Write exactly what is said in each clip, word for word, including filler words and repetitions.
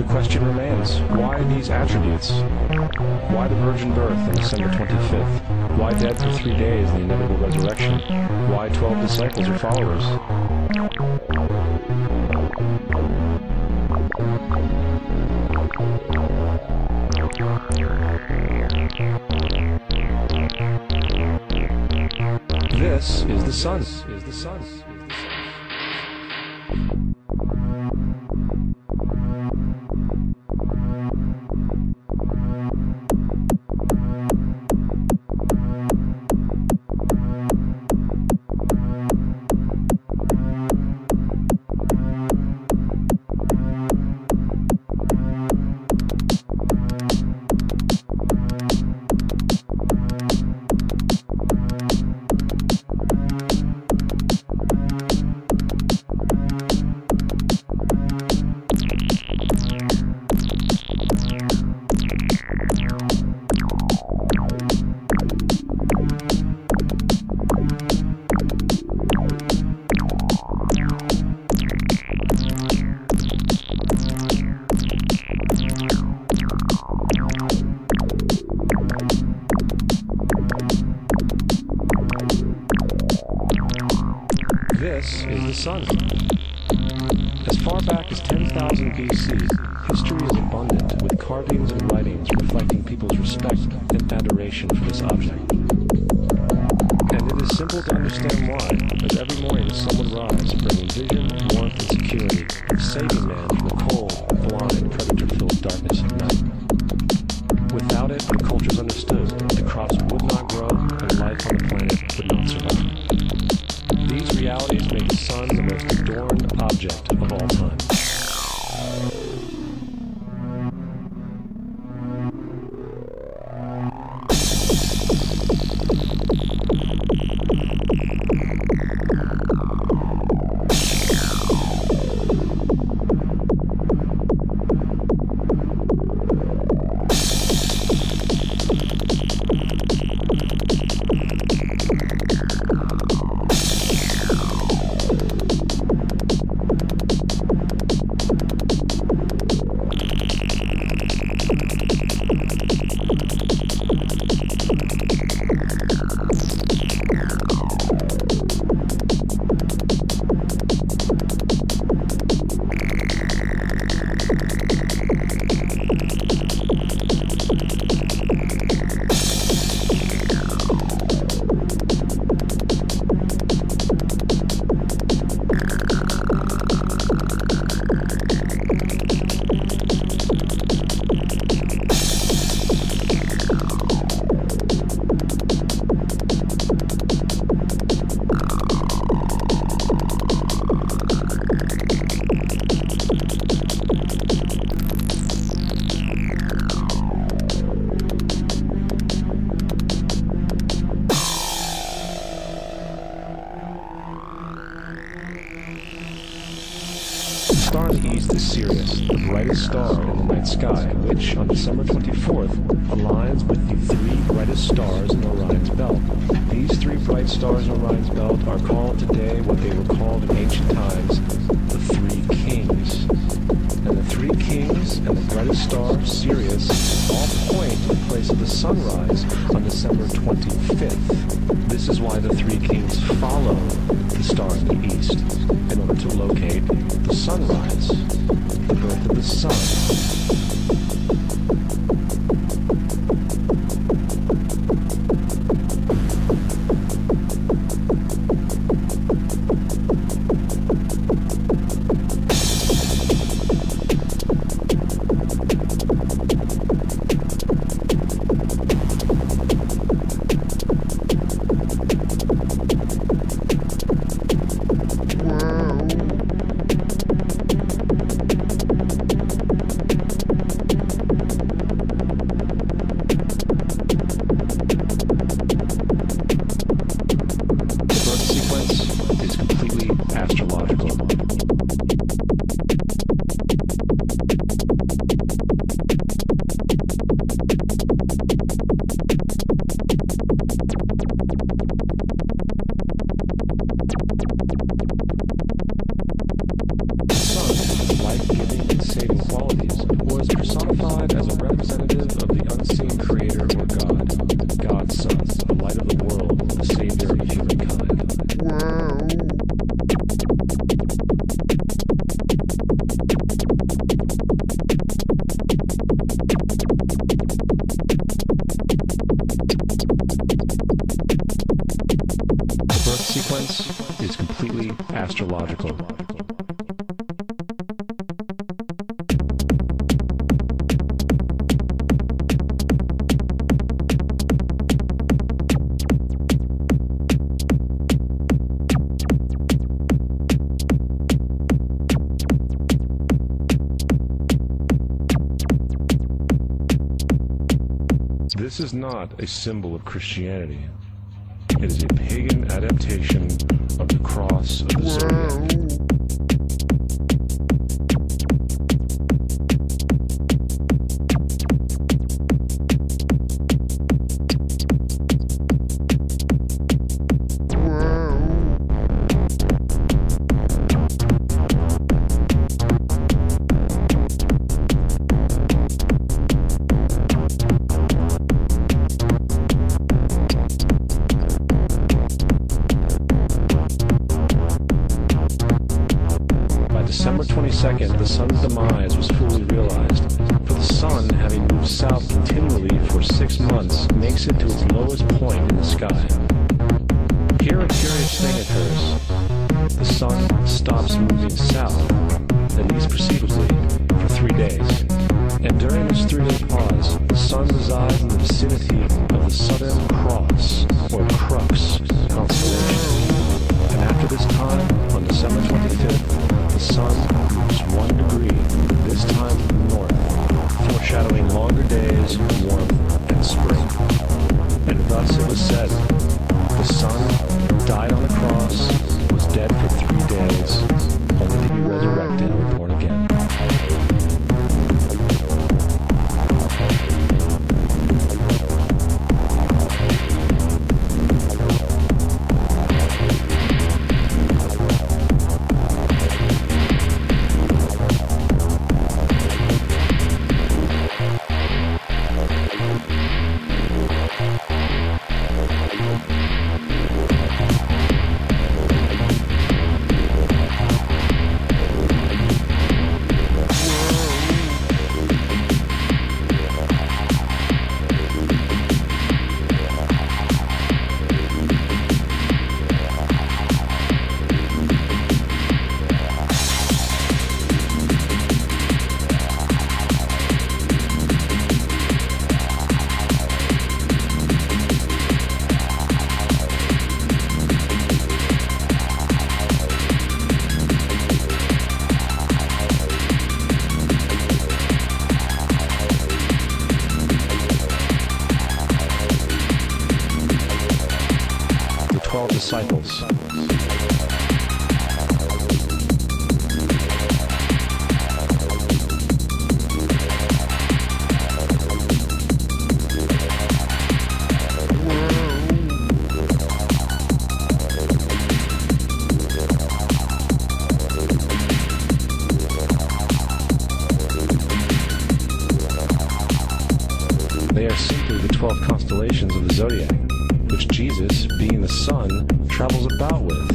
The question remains, why these attributes? Why the virgin birth on December twenty-fifth? Why dead for three days and the inevitable resurrection? Why twelve disciples or followers? This is the sun. Is the sun. Is the sun. This is the sun. As far back as ten thousand B C, history is abundant with carvings and writings reflecting people's respect and adoration for this object. And it is simple to understand why, as every morning the sun would rise, bringing vision, warmth, and security, saving man from the cold, blind, predator-filled darkness of night. Without it, the cultures understood, the crops would not grow, and life on the planet would not survive. These realities make the sun the most adorned object of all time. The star in the east is Sirius, the brightest star in the night sky, which, on December twenty-fourth, aligns with the three brightest stars in Orion's belt. These three bright stars in Orion's belt are called today what they were called in ancient times, the Three Kings. And the Three Kings and the brightest star, Sirius, all point to the place of the sunrise on December twenty-fifth. This is why the Three Kings follow the star in the east, in order to locate the sunrise, the birth of the sun. sequence is completely astrological. This is not a symbol of Christianity. It is a pagan adaptation of the cross of the zodiac. December twenty-second, the sun's demise was fully realized, for the sun, having moved south continually for six months, makes it to its lowest point in the sky. Here a curious thing occurs. The sun stops moving south, at least perceivably, for three days. And during this three-day pause, the sun resides in the vicinity of the Southern Cross, or Crux, constellation. And after this time, on December twenty-fifth, the sun moves one degree, this time north, foreshadowing longer days, warmth, and spring. And thus it was said, the sun died on the cross, was dead for three days, only to be resurrected and born again. Twelve disciples. They are simply the twelve constellations of the zodiac, which Jesus, being the sun, travels about with.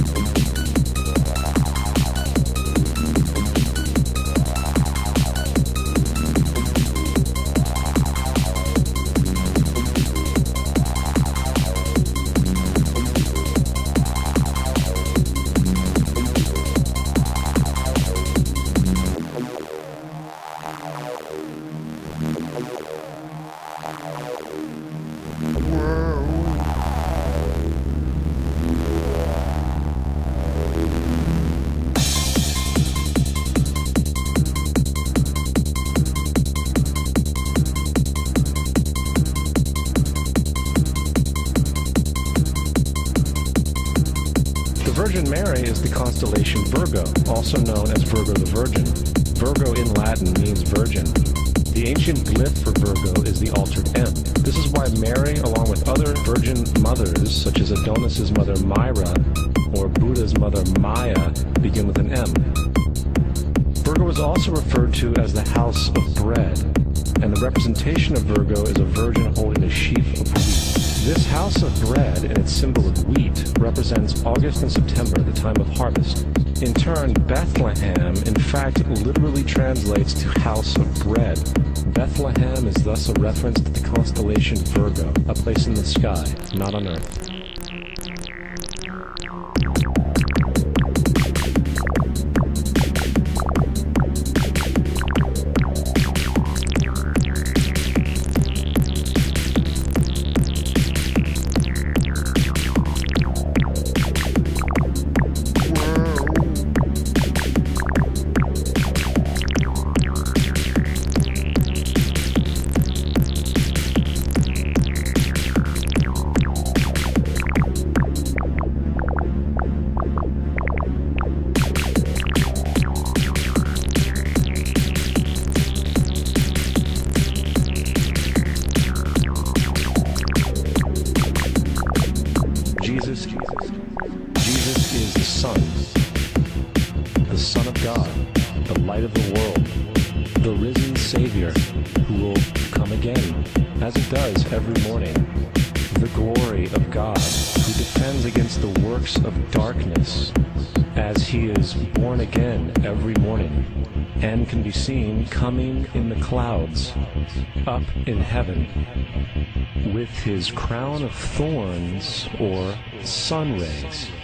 The Virgin Mary is the constellation Virgo, also known as Virgo the Virgin. Virgo in Latin means virgin. The ancient glyph for Virgo is the altered M. This is why Mary, along with other virgin mothers, such as Adonis's mother Myra, or Buddha's mother Maya, begin with an M. Virgo is also referred to as the house of bread, and the representation of Virgo is a virgin holding a sheaf of wheat. This house of bread and its symbol of wheat represents August and September, the time of harvest. In turn, Bethlehem, in fact, literally translates to house of bread. Bethlehem is thus a reference to the constellation Virgo, a place in the sky, not on Earth. Jesus, Jesus is the Son, the Son of God, the light of the world, the risen Savior who will come again, as it does every morning, the glory of God who defends against the works of darkness as he is born again every morning and can be seen coming in the clouds up in heaven with his crown of thorns or sun rays